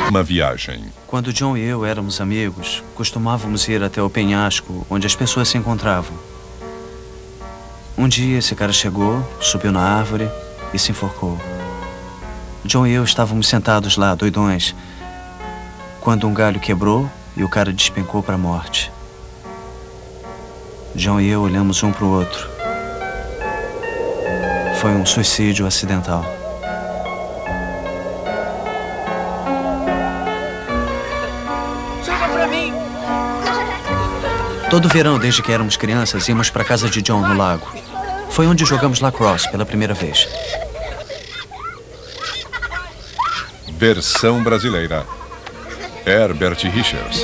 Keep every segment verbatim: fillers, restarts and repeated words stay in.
Uma viagem. Quando John e eu éramos amigos, costumávamos ir até o penhasco onde as pessoas se encontravam. Um dia esse cara chegou, subiu na árvore e se enforcou. John e eu estávamos sentados lá, doidões, quando um galho quebrou e o cara despencou para a morte. John e eu olhamos um para o outro. Foi um suicídio acidental. Chega pra mim! Todo verão, desde que éramos crianças, íamos para a casa de John no lago. Foi onde jogamos lacrosse pela primeira vez. Versão brasileira. Herbert Richards.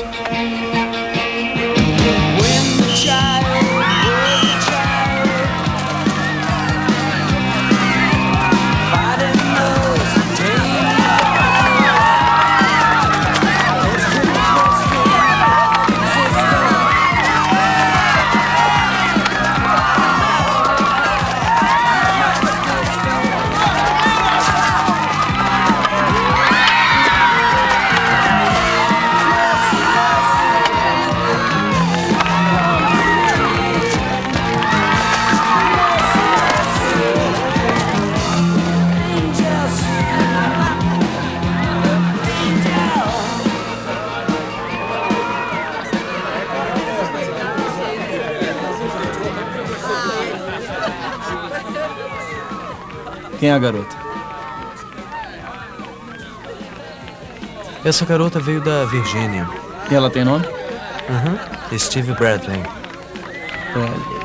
Quem é a garota? Essa garota veio da Virgínia. E ela tem nome? Aham. Uhum. Steve Bradley. Bradley.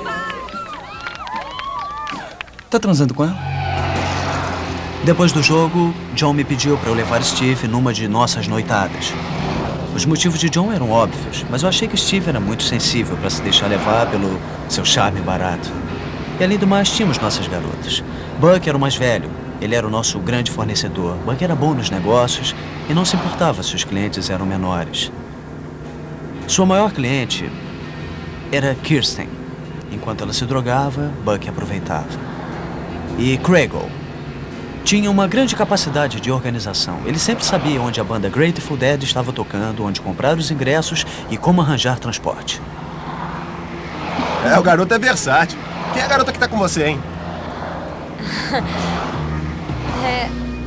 Tá transando com ela? Depois do jogo, John me pediu para eu levar Steve numa de nossas noitadas. Os motivos de John eram óbvios, mas eu achei que Steve era muito sensível para se deixar levar pelo seu charme barato. E além do mais, tínhamos nossas garotas. Buck era o mais velho. Ele era o nosso grande fornecedor. Buck era bom nos negócios e não se importava se os clientes eram menores. Sua maior cliente era Kirsten. Enquanto ela se drogava, Buck aproveitava. E Craigle tinha uma grande capacidade de organização. Ele sempre sabia onde a banda Grateful Dead estava tocando, onde comprar os ingressos e como arranjar transporte. É, o garoto é versátil. Quem é a garota que tá com você, hein? É...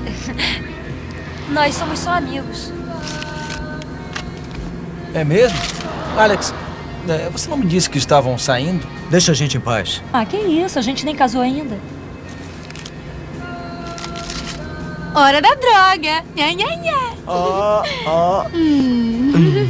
Nós somos só amigos. É mesmo? Alex, é, você não me disse que estavam saindo? Deixa a gente em paz. Ah, que isso? A gente nem casou ainda. Hora da droga! Nha, nha, nha. Ó, ó. Hum.